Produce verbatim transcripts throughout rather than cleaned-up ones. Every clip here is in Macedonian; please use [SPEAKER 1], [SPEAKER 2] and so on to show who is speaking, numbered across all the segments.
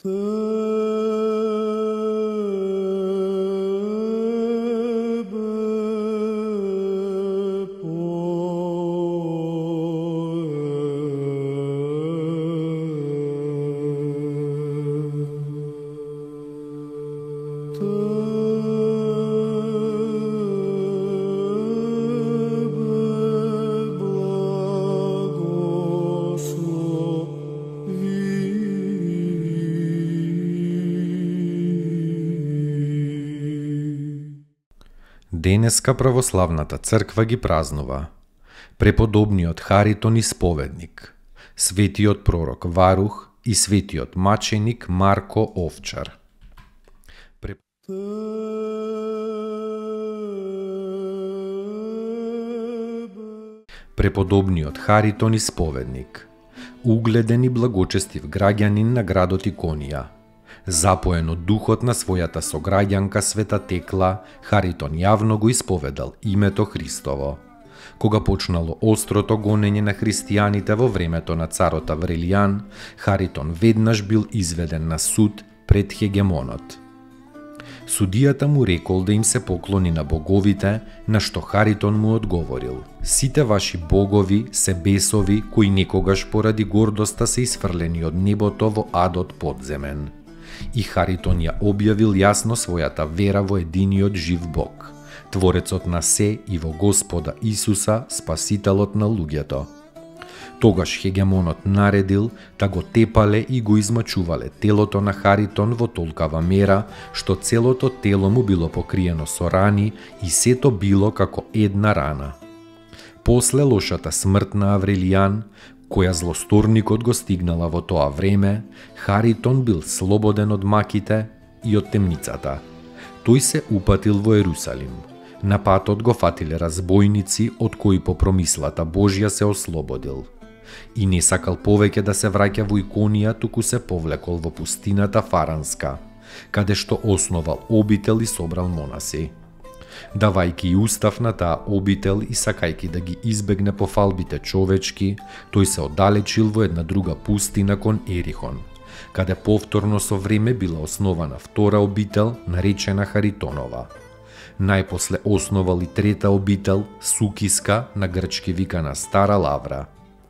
[SPEAKER 1] Денеска православната црква ги празнува преподобниот Харитон Исповедник, светиот пророк Варух и светиот маченик Марко Овчар. Преп... Преподобниот Харитон Исповедник, угледен и благочестив граѓанин на градот Иконија, запоен од духот на својата сограѓанка Света Текла, Харитон јавно го исповедал името Христово. Кога почнало острото гонење на христијаните во времето на царот Аврелијан, Харитон веднаш бил изведен на суд пред хегемонот. Судијата му рекол да им се поклони на боговите, на што Харитон му одговорил: сите ваши богови се бесови кои некогаш поради гордоста се isfрлени од небото во адот подземен. И Харитон ја објавил јасно својата вера во единиот жив Бог, Творецот на се и во Господа Исуса, Спасителот на луѓето. Тогаш хегемонот наредил да го тепале и го измачувале телото на Харитон во толкава мера, што целото тело му било покриено со рани и сето било како една рана. После лошата смрт на Аврелијан, која злосторникот го стигнала во тоа време, Харитон бил слободен од маките и од темницата. Тој се упатил во Ерусалим. На патот го фатиле разбойници, од кои по промислата Божја се ослободил. И не сакал повеќе да се враќа во Иконија, туку се повлекол во пустината Фаранска, каде што основал обител и собрал монаси. Давајки и устав на таа обител и сакајки да ги избегне пофалбите човечки, тој се оддалечил во една друга пустина кон Ерихон, каде повторно со време била основана втора обител, наречена Харитонова. Најпосле основал и трета обител, Сукиска, на грчки викана Стара Лавра.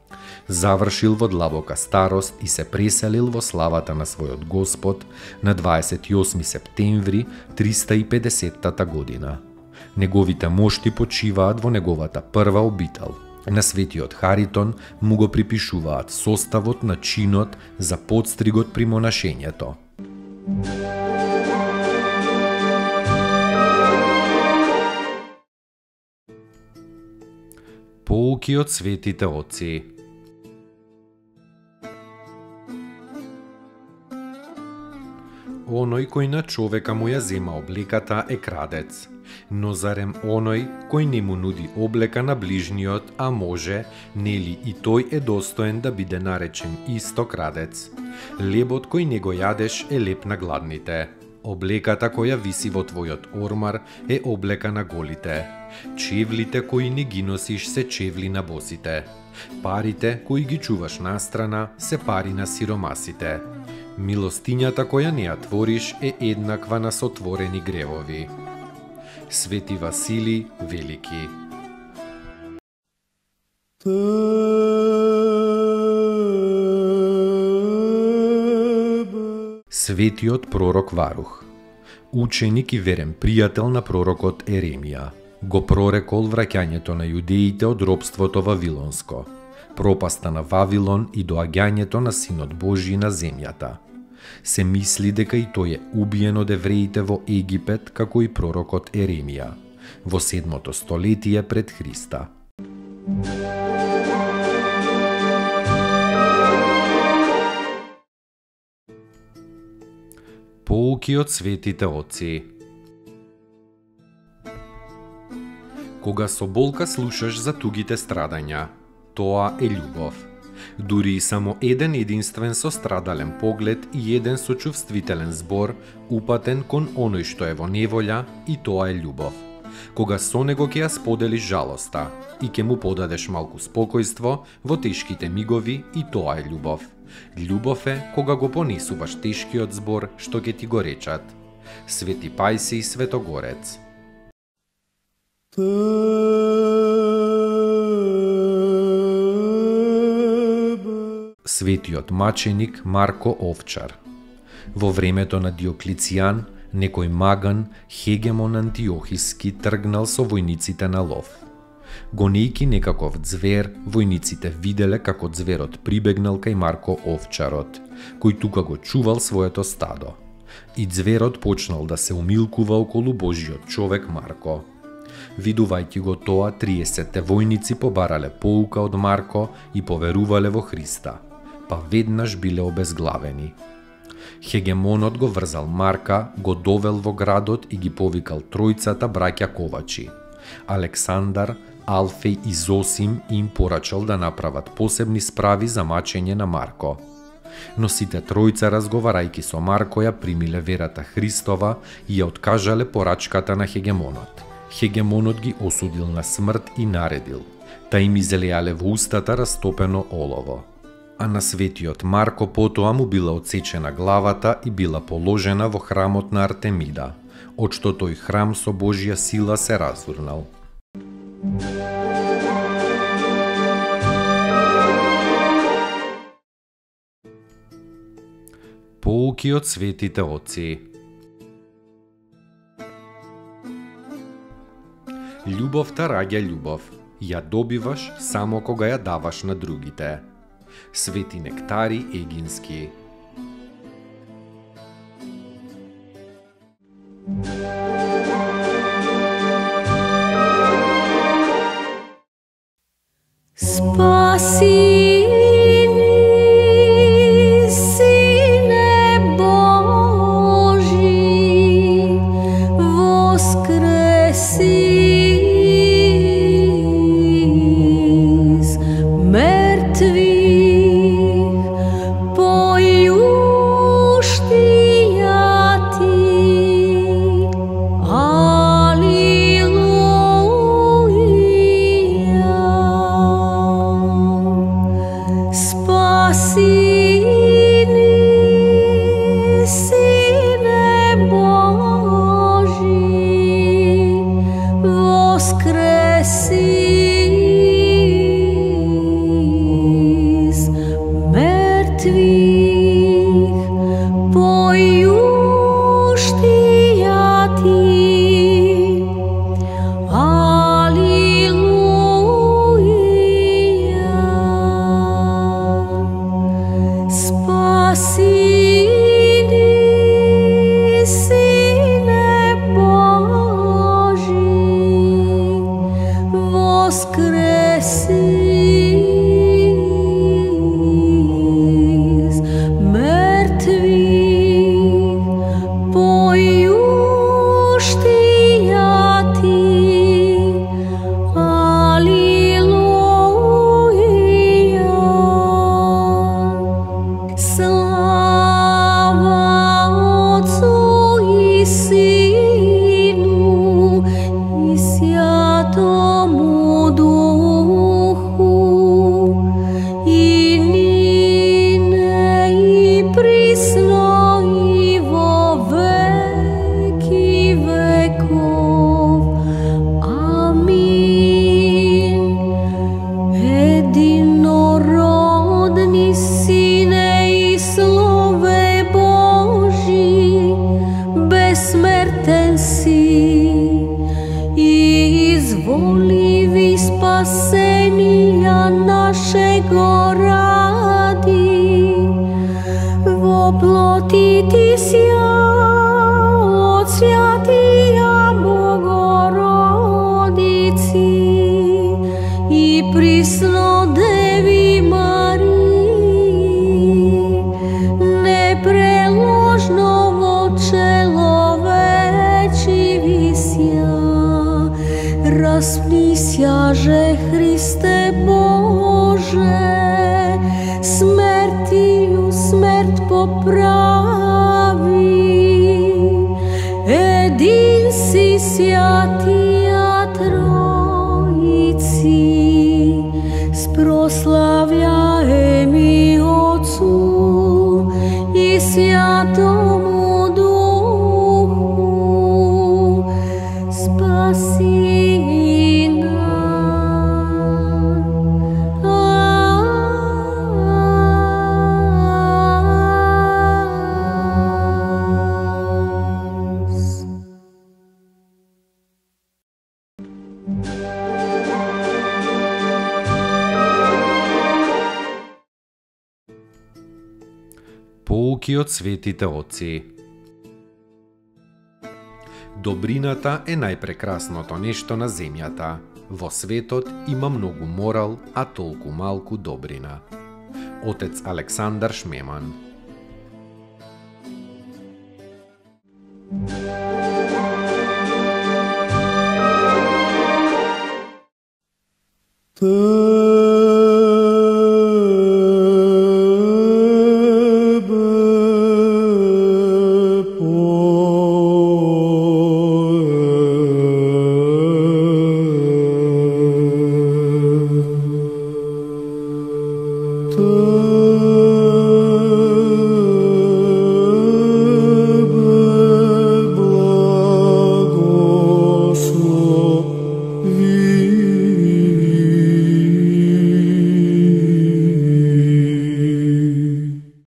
[SPEAKER 1] Завршил во длабока старост и се преселил во славата на својот Господ на дваесет и осми септември триста и педесеттата година. Неговите мошти почиваат во неговата прва обител. На светиот Харитон му го припишуваат составот на чинот за подстригот при монашењето. Поуки од светите отци. Оној кој на човека му ја зема облеката е крадец. Но зарем оној кој не му нуди облека на ближниот, а може, нели и тој е достоен да биде наречен исто крадец. Лебот кој не го јадеш е леп на гладните. Облеката која виси во твојот ормар е облека на голите. Чевлите кои не ги носиш се чевли на босите. Парите кои ги чуваш настрана се пари на сиромасите. Милостињата која не ја твориш е еднаква на сотворени гревови. Свети Васили Велики. Светиот пророк Варух, ученик и верен пријател на пророкот Еремија, го прорекол враќањето на јудеите од робството вавилонско, пропаста на Вавилон и доаѓањето на Синот Божји на земјата. Се мисли дека и тој е убиен од евреите во Египет, како и пророкот Еремија, во седмото столетие пред Христа. Поуки од светите отци. Кога со болка слушаш за тугите страдања, тоа е љубов. Дури и само еден единствен сострадален поглед и еден сочувствителен збор упатен кон оној што е во неволја, и тоа е љубов. Кога со него ќе ја споделиш жалоста и ќе му подадеш малку спокојство во тешките мигови, и тоа е љубов. Љубов е кога го понесуваш тешкиот збор што ќе ти го речат. Свети Пајсий Светогорец. Светиот маченик Марко Овчар. Во времето на Диоклицијан, некој маган, хегемон антиохиски, тргнал со војниците на лов. Гонејки некаков ѕвер, војниците виделе како ѕверот прибегнал кај Марко Овчарот, кој тука го чувал своето стадо. И ձверот почнал да се умилкува околу Божиот човек Марко. Видувајќи го тоа, триесетте војници побарале поука од Марко и поверувале во Христа, па веднаш биле обезглавени. Хегемонот го врзал Марка, го довел во градот и ги повикал тројцата браќа ковачи. Александар, Алфеј и Зосим им порачал да направат посебни справи за мачење на Марко. Но сите тројца, разговарајќи со Марко, ја примиле верата Христова и ја откажале порачката на хегемонот. Хегемонот ги осудил на смрт и наредил, та им излеале во устата растопено олово. А на светиот Марко потоа му била отсечена главата и била положена во храмот на Артемида, од што тој храм со Божја сила се разврнал. Поуки од светите отци. Љубовта раѓа љубов. Ја добиваш само кога ја даваш на другите. Свети Нектари Егински.
[SPEAKER 2] Спаси Распнисяже Христе Боже, смертию смерть поправи. Един си святија Тројци, спрославјаеми Отцу Святому Духу, спаси нас.
[SPEAKER 1] Поуки од светите отци. Добрината е најпрекрасното нешто на земјата. Во светот има многу морал, а толку малку добрина. Отец Александар Шмеман.